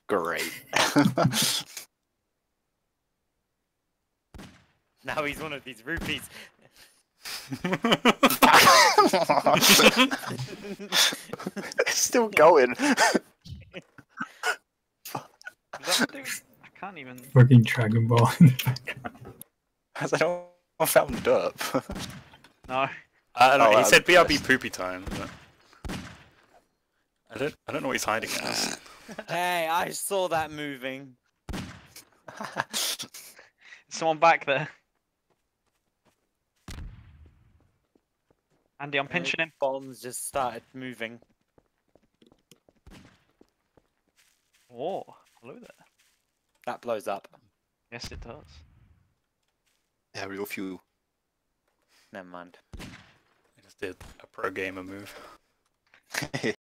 Great. Now he's one of these rupees. It's still going. I can't even. Fucking Dragon Ball. Has anyone found derp? No. I don't know. Oh, He said that'd be BRB poopy time. But... I don't know what he's hiding as. Hey, I saw that moving. Someone back there. Andy, I'm And pinching him. Bombs just started moving. Oh, hello there. That blows up. Yes, it does. Yeah, real few. Never mind. I just did a pro gamer move.